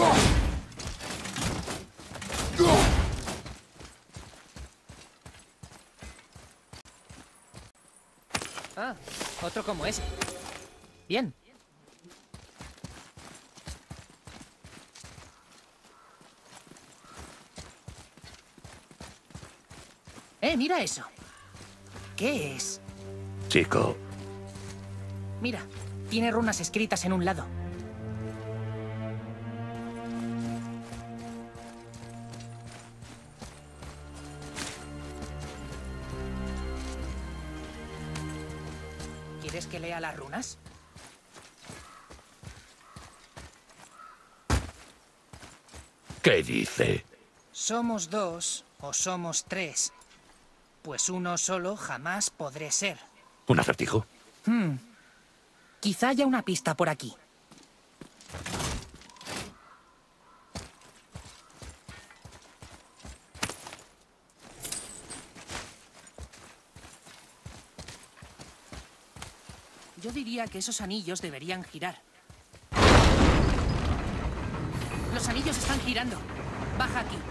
Ah, otro como ese. Bien. Mira eso. ¿Qué es? Chico. Mira, tiene runas escritas en un lado. ¿Quieres que lea las runas? ¿Qué dice? Somos dos o somos tres. Pues uno solo jamás podré ser. ¿Un acertijo? Quizá haya una pista por aquí. Yo diría que esos anillos deberían girar. Los anillos están girando. Baja aquí.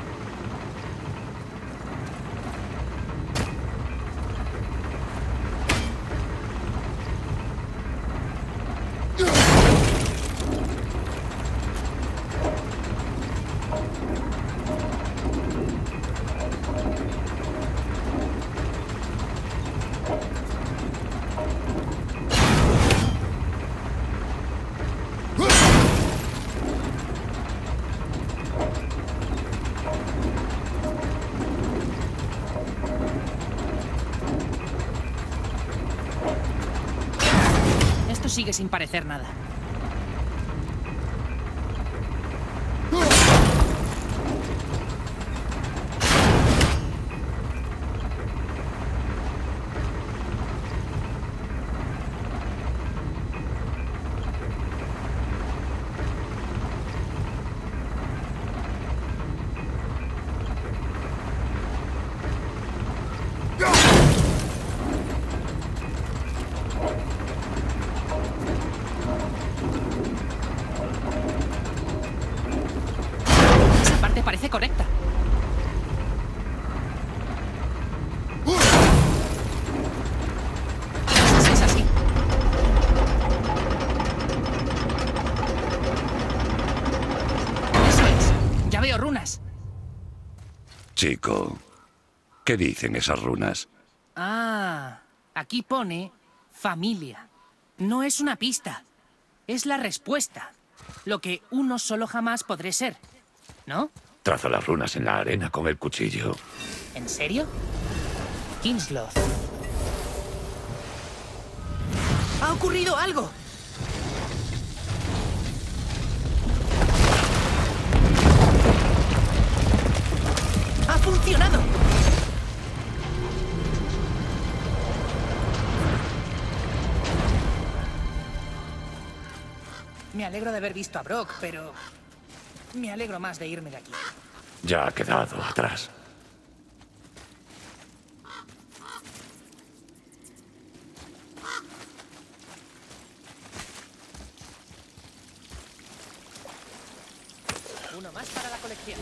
Esto sigue sin parecer nada. Parece correcta. Es así. Eso es. Ya veo runas. Chico, ¿qué dicen esas runas? Ah, aquí pone familia. No es una pista. Es la respuesta. Lo que uno solo jamás podré ser. ¿No? Trazo las runas en la arena con el cuchillo. ¿En serio? Kingsloth. ¡Ha ocurrido algo! ¡Ha funcionado! Me alegro de haber visto a Brok, pero me alegro más de irme de aquí. Ya ha quedado atrás. Uno más para la colección.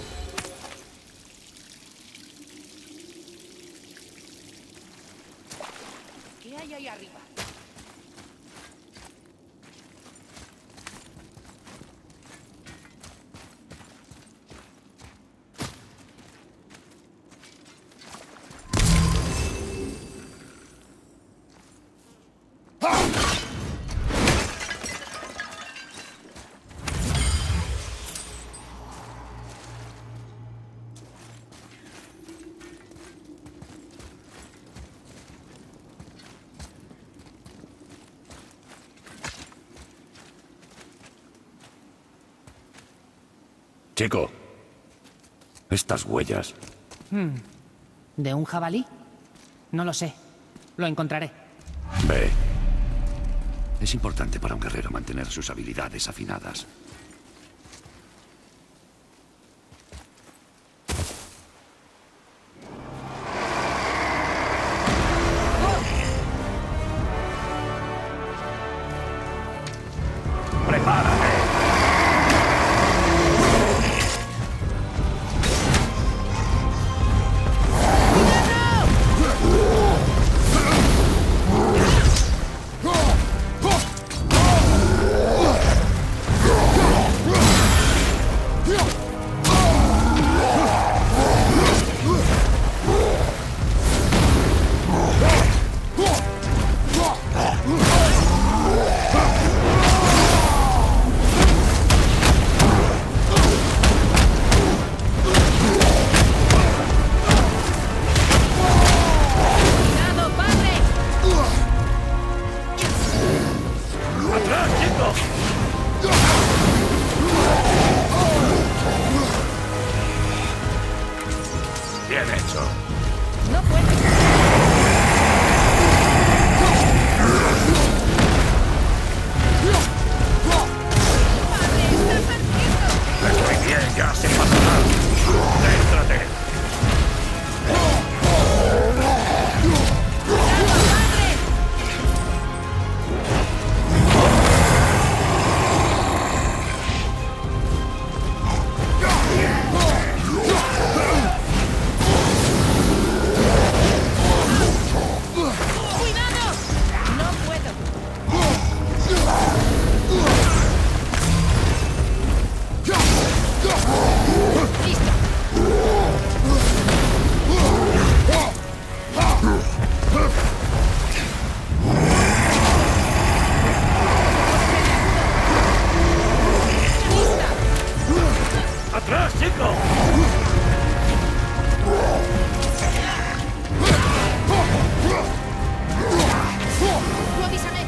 ¿Qué hay ahí arriba? Chico, estas huellas. ¿De un jabalí? No lo sé. Lo encontraré. Ve. Es importante para un guerrero mantener sus habilidades afinadas. ¡Prepárate! ¡Atrás, chico! ¡Tú avísame!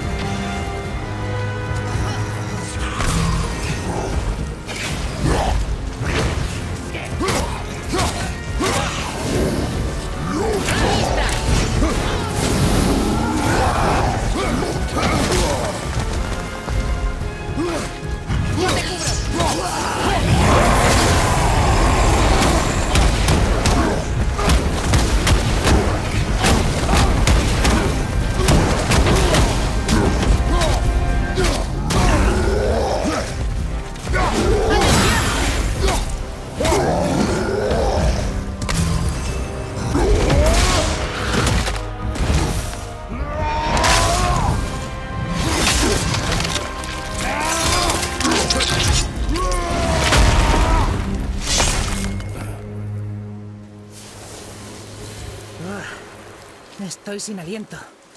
Estoy sin aliento.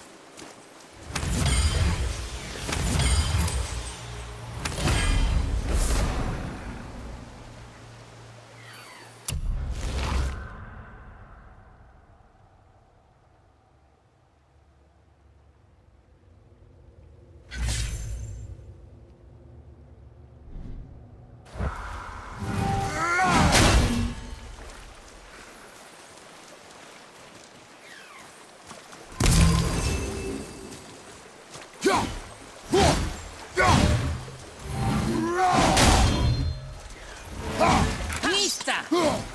¡Lista!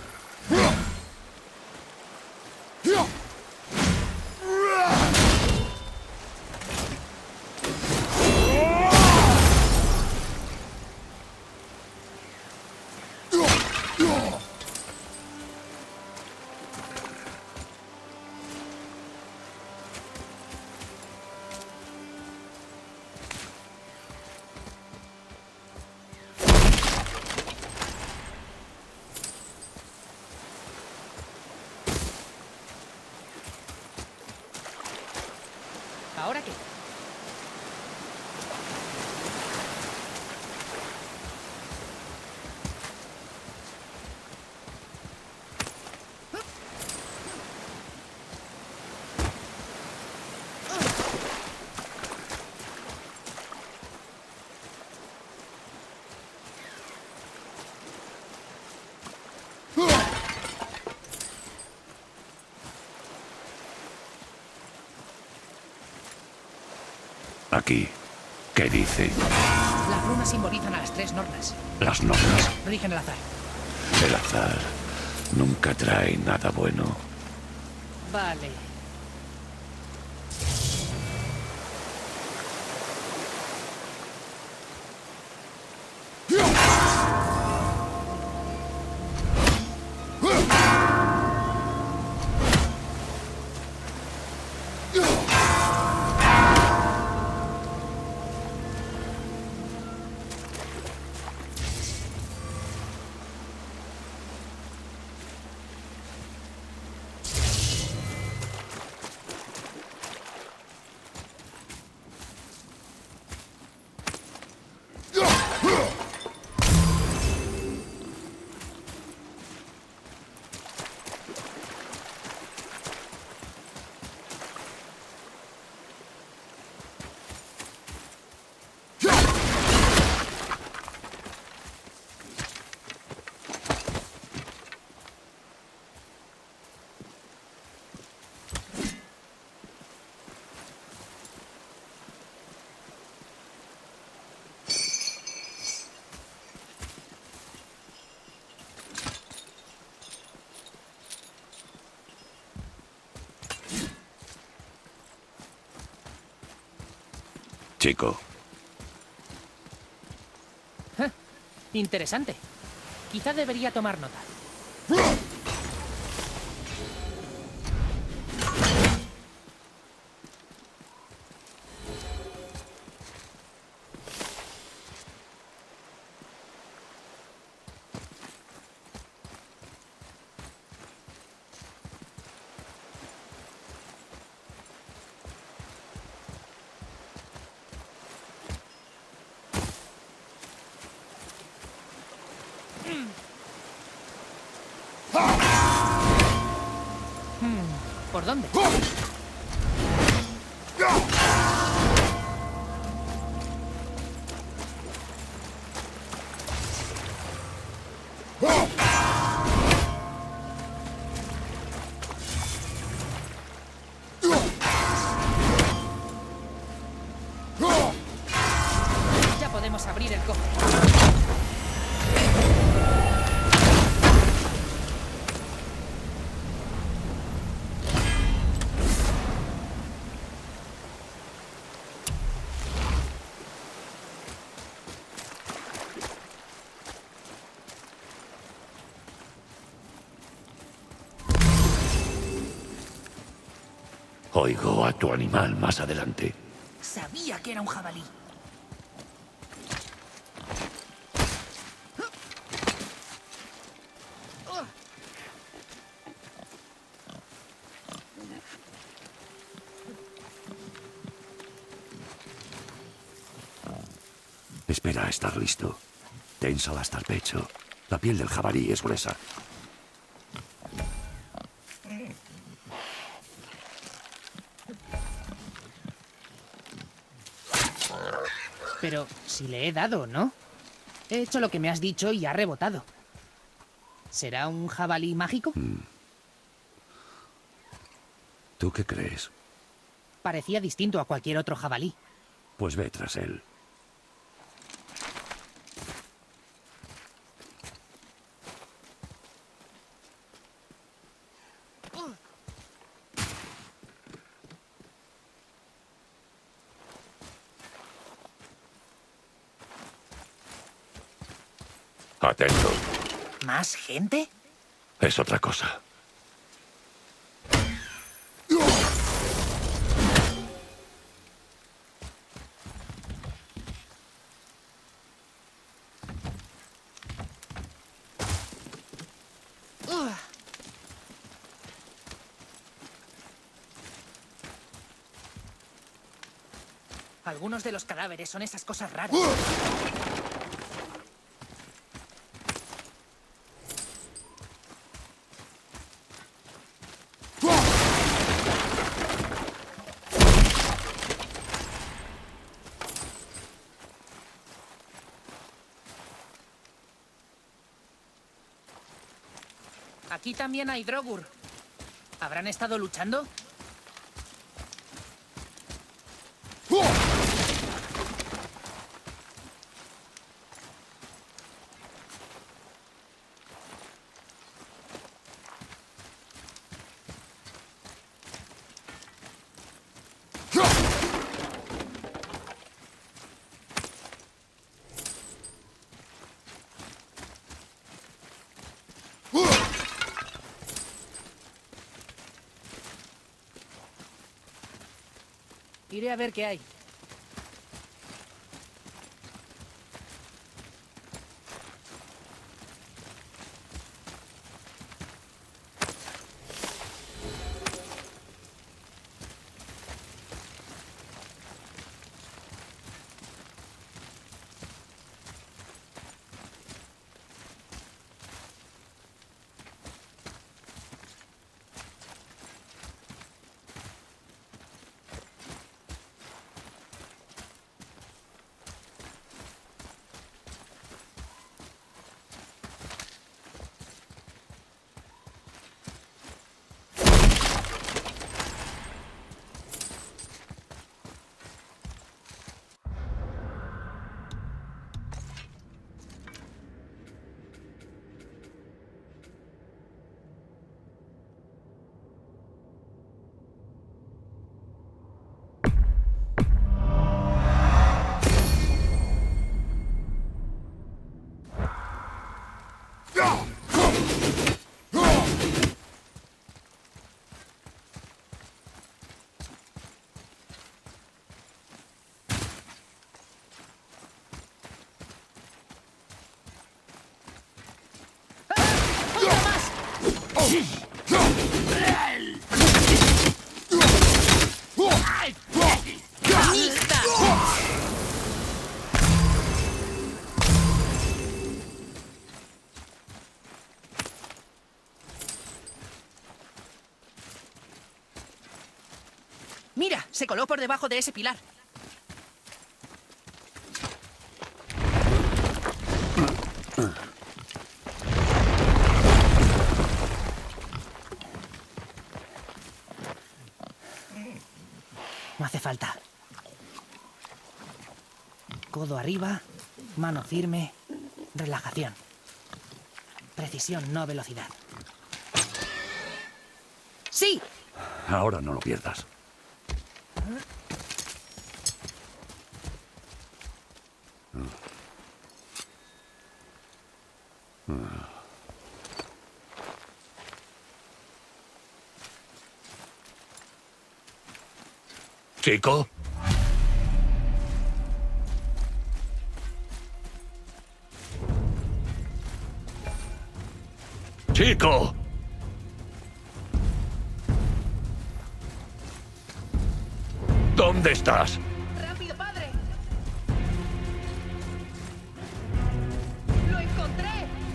¿Ahora qué? Aquí. ¿Qué dice? Las runas simbolizan a las 3 nornas. Las normas. Rigen el azar. El azar nunca trae nada bueno. Vale. Chico. Interesante. Quizá debería tomar nota. ¿Por dónde? Ya podemos abrir el cofre. Oigo a tu animal más adelante. Sabía que era un jabalí. Espera a estar listo. Ténsala hasta el pecho. La piel del jabalí es gruesa. Pero si le he dado, ¿no? He hecho lo que me has dicho y ha rebotado. ¿Será un jabalí mágico? ¿Tú qué crees? Parecía distinto a cualquier otro jabalí. Pues ve tras él. Atento. ¿Más gente? Es otra cosa. Algunos de los cadáveres son esas cosas raras. Aquí también hay Drogur. ¿Habrán estado luchando? Iré a ver qué hay. Mira, se coló por debajo de ese pilar. No hace falta. Codo arriba, mano firme, relajación. Precisión, no velocidad. ¡Sí! Ahora no lo pierdas. ¿Chico? ¡Chico! ¿Dónde estás? ¡Rápido, padre! ¡Lo encontré!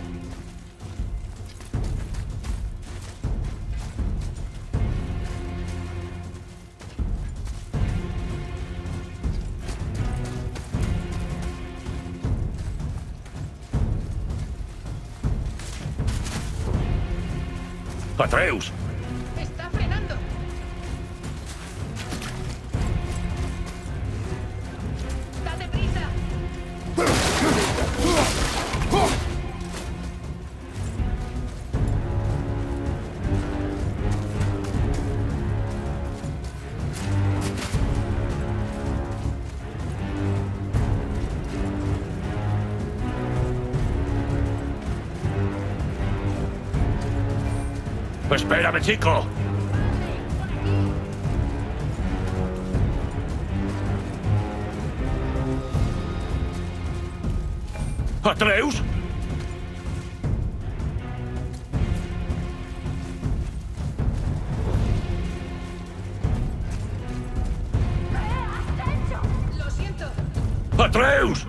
¡Atreus! ¡Está frenando! ¡Date prisa! ¡Espérame, chico! ¿Atreus? ¡Lo siento! ¡Atreus!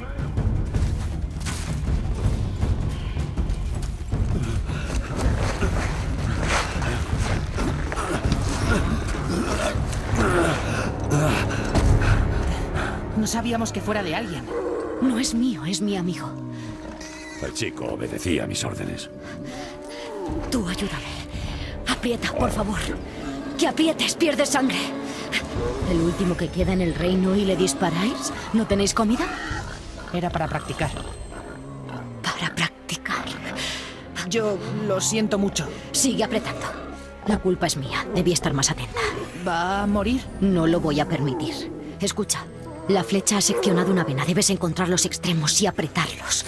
No sabíamos que fuera de alguien. No es mío, es mi amigo. El chico obedecía mis órdenes. Tú ayúdame. Aprieta, por favor. Que aprietes, pierdes sangre. ¿El último que queda en el reino y le disparáis? ¿No tenéis comida? Era para practicar. Para practicar. Yo lo siento mucho. Sigue apretando. La culpa es mía. Debí estar más atenta. ¿Va a morir? No lo voy a permitir. Escucha. La flecha ha seccionado una vena. Debes encontrar los extremos y apretarlos.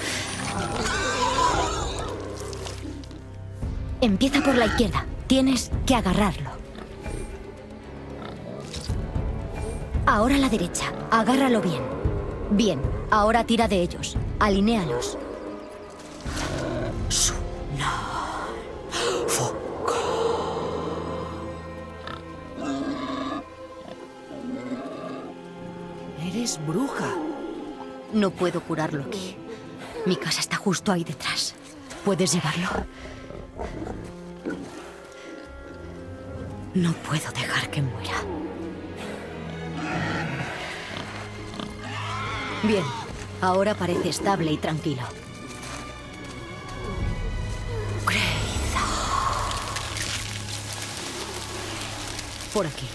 Empieza por la izquierda. Tienes que agarrarlo. Ahora la derecha. Agárralo bien. Bien. Ahora tira de ellos. Alinéalos. Eres bruja. No puedo curarlo aquí. Mi casa está justo ahí detrás. ¿Puedes llevarlo? No puedo dejar que muera. Bien, ahora parece estable y tranquilo. Greida. Por aquí.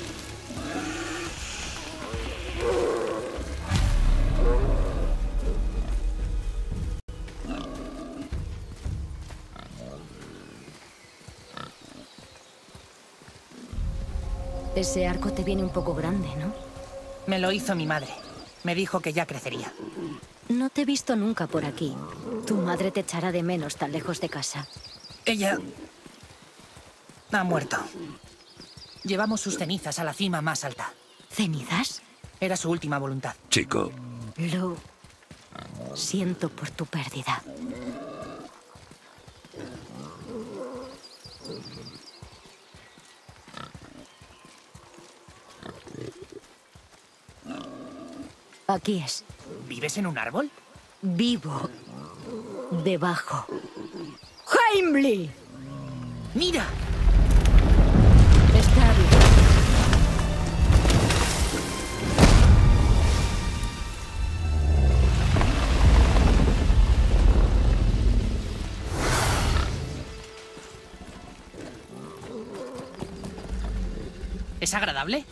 Ese arco te viene un poco grande, ¿no? Me lo hizo mi madre. Me dijo que ya crecería. No te he visto nunca por aquí. Tu madre te echará de menos tan lejos de casa. Ella ha muerto. Llevamos sus cenizas a la cima más alta. ¿Cenizas? Era su última voluntad. Chico, Lo siento por tu pérdida. Aquí es. ¿Vives en un árbol? Vivo. Debajo. ¡Heimli! ¡Mira! Está bien. ¿Es agradable?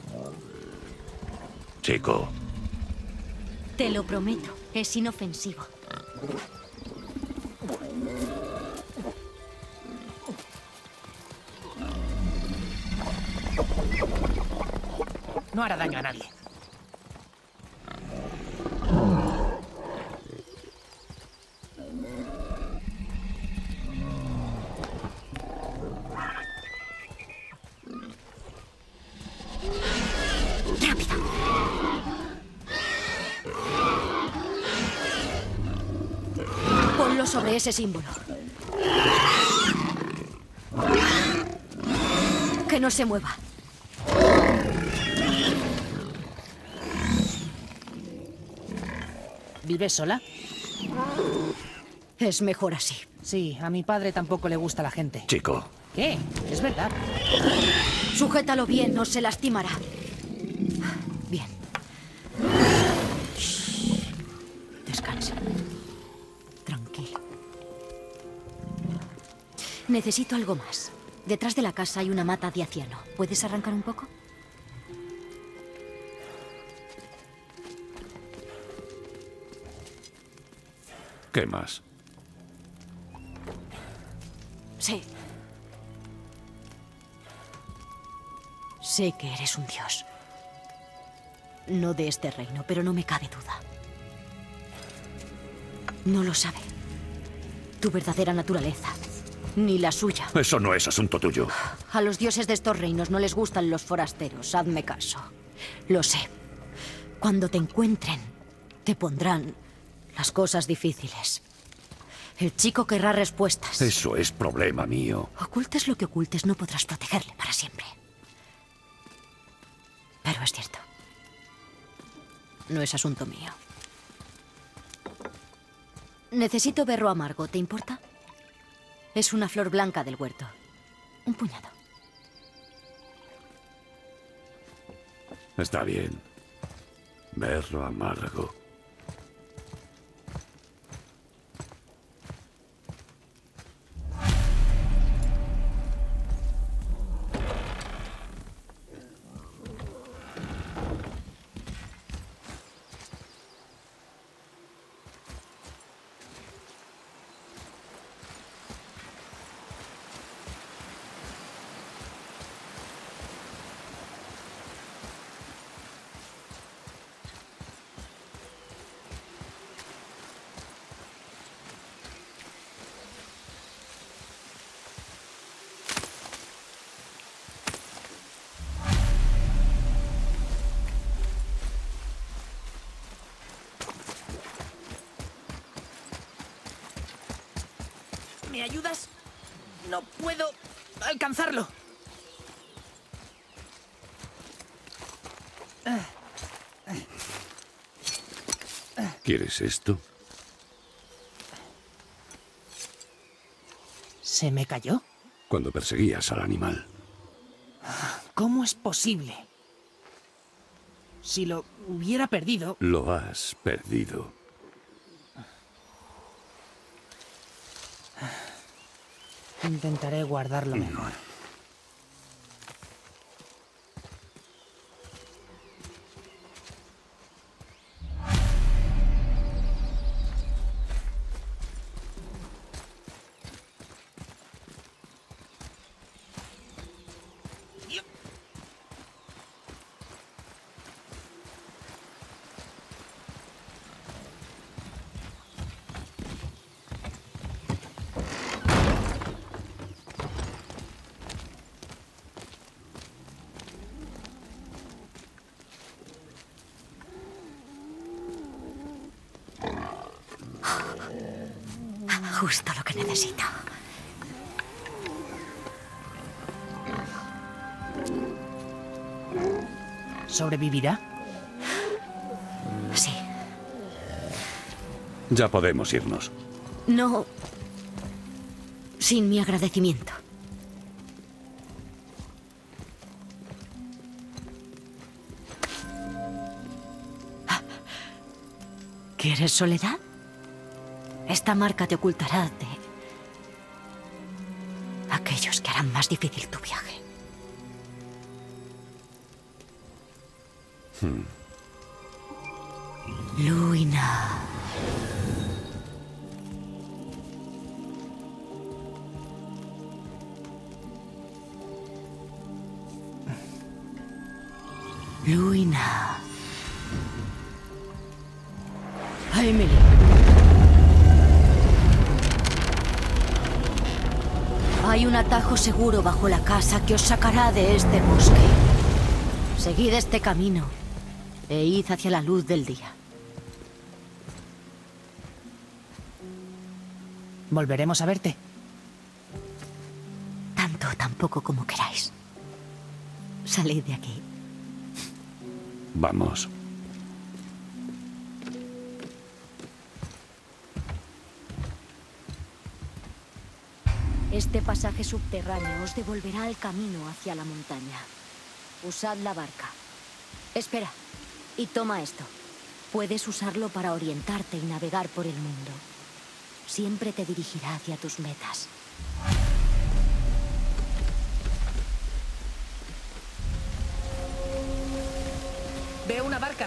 Chico, Te lo prometo, es inofensivo. No hará daño a nadie. ¡Rápido! Ponlo sobre ese símbolo. Que no se mueva. ¿Vives sola? Es mejor así. Sí, a mi padre tampoco le gusta la gente. Chico, ¿Qué? Es verdad. Sujétalo bien, no se lastimará. Bien. Shh. Descansa. Tranquilo. Necesito algo más. Detrás de la casa hay una mata de aciano. ¿Puedes arrancar un poco? ¿qué más? Sí. Sé que eres un dios. No de este reino, pero no me cabe duda. No lo sabe. Tu verdadera naturaleza. Ni la suya. Eso no es asunto tuyo. A los dioses de estos reinos no les gustan los forasteros. Hazme caso. Lo sé. Cuando te encuentren, te pondrán las cosas difíciles. El chico querrá respuestas. Eso es problema mío. Ocultes lo que ocultes, no podrás protegerle para siempre. Pero es cierto. No es asunto mío. Necesito berro amargo, ¿te importa? Es una flor blanca del huerto. Un puñado. Está bien. Berro amargo. ¿Me ayudas? No puedo alcanzarlo. ¿Quieres esto? ¿Se me cayó? Cuando perseguías al animal. ¿Cómo es posible? Si lo hubiera perdido... Lo has perdido. Intentaré guardarlo mejor. Justo lo que necesito. ¿Sobrevivirá? Sí. Ya podemos irnos. No... sin mi agradecimiento. ¿Quieres soledad? Esta marca te ocultará de aquellos que harán más difícil tu viaje. Luina. Luina. Emily. Hay un atajo seguro bajo la casa que os sacará de este bosque. Seguid este camino e id hacia la luz del día. ¿Volveremos a verte? Tanto, tan poco como queráis. Salid de aquí. Vamos. Este pasaje subterráneo os devolverá al camino hacia la montaña. Usad la barca. Espera, y toma esto. Puedes usarlo para orientarte y navegar por el mundo. Siempre te dirigirá hacia tus metas. Veo una barca.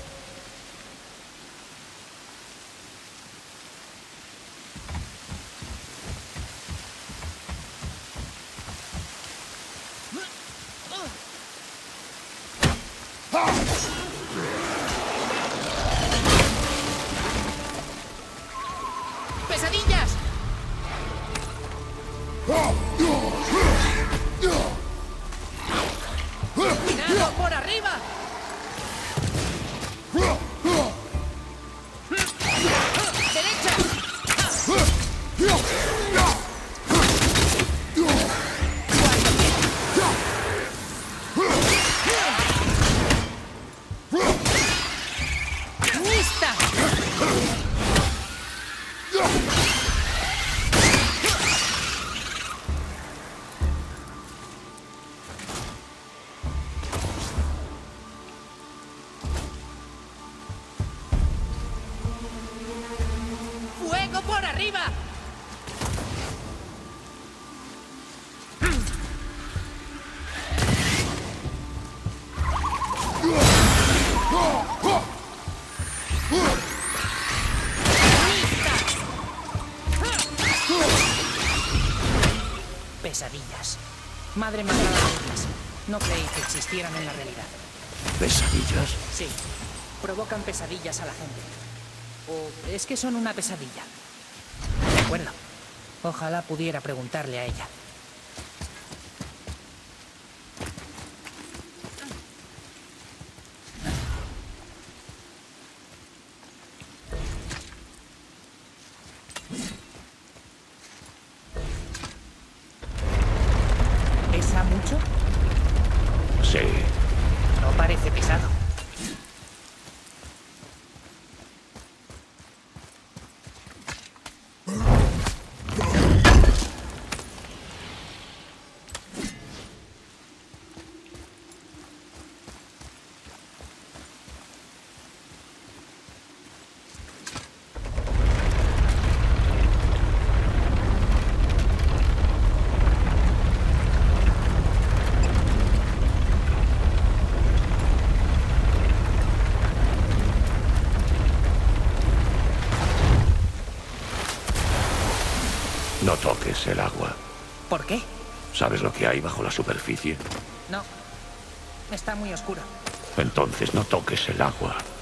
¡Pesadillas! ¡Cuidado por arriba! ¡Derecha! ¡Lista! ¡Fuego por arriba! Pesadillas. Madre mía, no creí que existieran en la realidad. ¿Pesadillas? Sí, provocan pesadillas a la gente. ¿O es que son una pesadilla? De acuerdo. Ojalá pudiera preguntarle a ella. ¿Pesa mucho? Sí. No parece pesado. No toques el agua. ¿Por qué? ¿Sabes lo que hay bajo la superficie? No. Está muy oscuro. Entonces no toques el agua.